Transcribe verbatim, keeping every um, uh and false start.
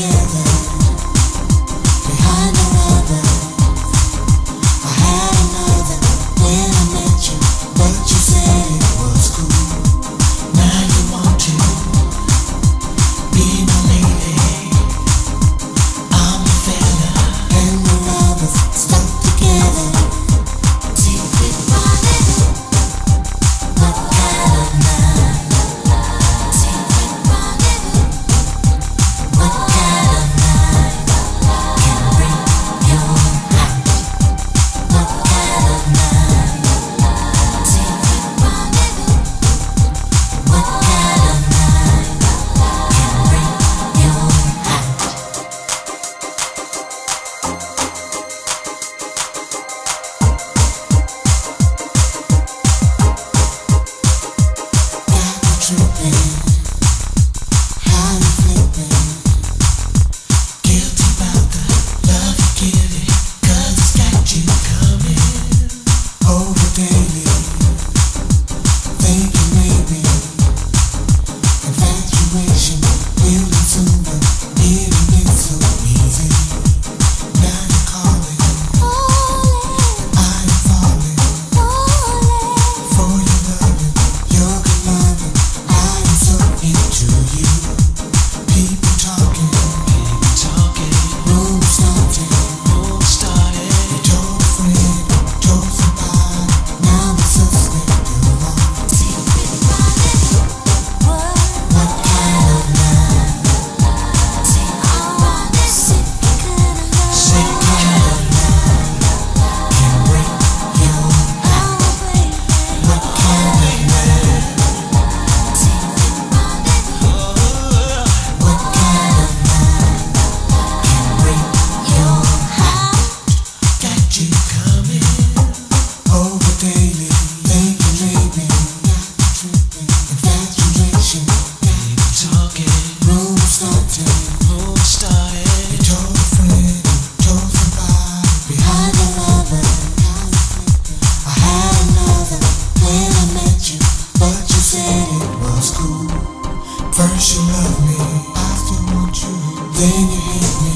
together behind the rubber. I had another when I met you, but you said it was cool. Now you want to be my lady. I'm the fella and the lovers stuck together. Secret rendezvous. What kind of night? Secret rendezvous. What kind of night can bring your heart? What kind of night? Secret rendezvous. What kind of night can bring your heart? Got me tripping, how you flipping? Guilty about the love you give it, 'cause it's got you coming over daily. Thinking maybe infatuation building sooner, getting it so easy. Now you're calling, I am falling for your loving, your good loving. I am so into you. People talking, people talking, room starting, room starting. You told a friend, told somebody, now the suspect you're wrong. Secret rendezvous. What kind of night? Secret rendezvous. Same kind of night can break your heart. What kind of night? Secret rendezvous. What kind of night can break your heart? Got you coming over daily, thinking maybe, got me tripping, infatuation, people talking, room starting, room starting. You told a friend, told somebody, behind the rubber. I had another when I met you, but you said it was cool. First you loved me, I still want you, then you hate me.